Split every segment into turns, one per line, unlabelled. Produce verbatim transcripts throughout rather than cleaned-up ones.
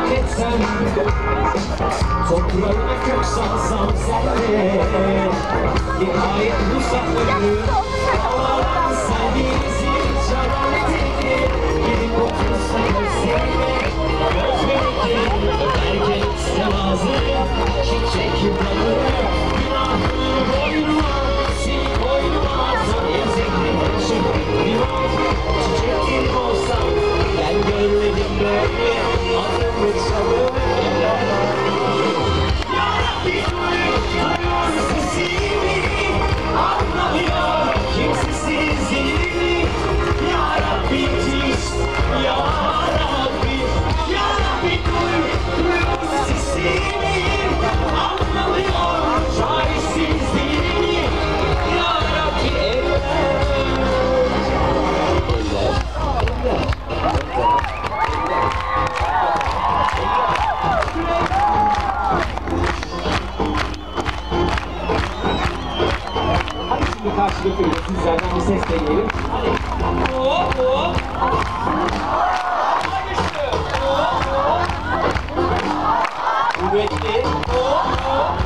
terk etsem, toprağına kök salsam senle, nihayet bu safları havalan sevgimizi çalan etekli, gidip otursan seninle göz bebekli, öperken istemazdı çiçek dalı, günahını boynuma, seni boynuma alsam ezekli başım bir ol, çiçek gibi olsam ben görmedim böyle adımı çalıp. Yarabbi duyuyor sesimi, anlamıyor kimsesiz dilimi. Yarabbi diz, Yarabbi, Yarabbi duyuyor sesimi, anlamıyor çaresiz dilimi. Yarabbi eller, Şimdi karşılıklı sizlerden bir ses deneyelim. Hadi. Hop hop. Hadi işte. Hop hop. Kuvvetli. Hop hop.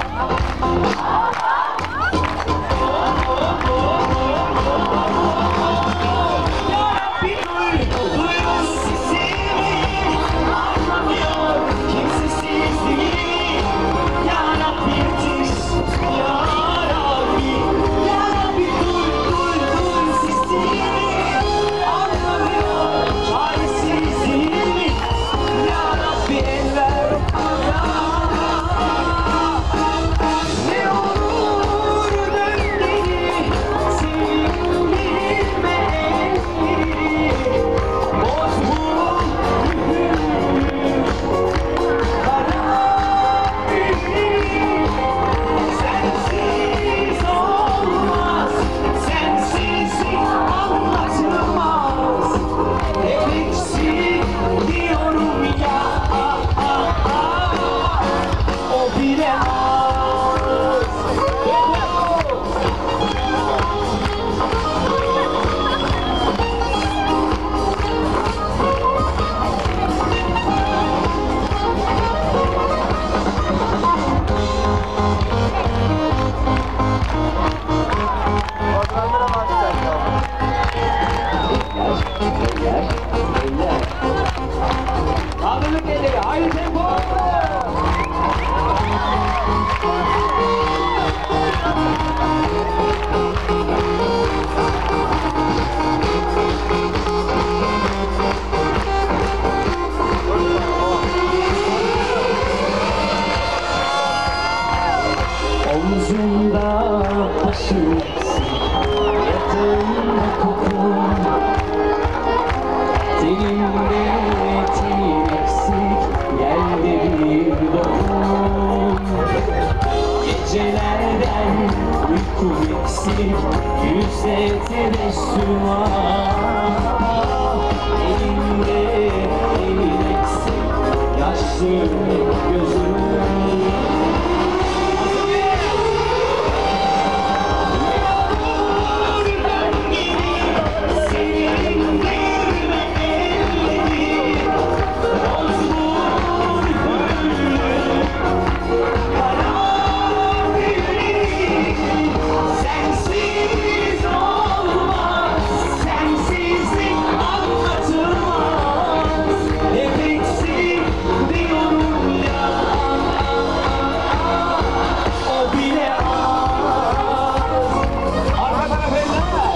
Yarabbi duyuyor sesimi, anlamıyor kimsesiz dilimi. Yarabbi yetiş, Yarabbi, Yarabbi duy, duy, duy sesimi, anlamıyor çaresiz dilimi. Yarabbi el ver bana, ne olur dön beni, seninle elleri, boz bu mühürü, kara mühürü. Sensiz olmaz, sensizlik anlatılmaz. Hep eksik diyorum ya, o bile az. Kaldırdık elleri, haydi tempo! Omzumda taşırsın, yatağımda kokun, tenimde tenin eksik, yerde bir dokun. Gecelerden uykum eksik, yüzde tebessüm var. Elimde elin eksik, yaşlı gözüm. Sensiz olmaz, sensizlik anlatılmaz. Hep eksik diyorum ya, o bile az. Arka taraf eller.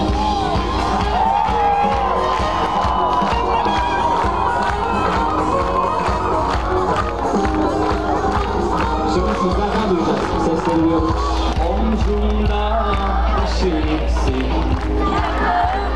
Şimdi sizlerden duyacağız, sesleri yok. Omzumda taşırsın.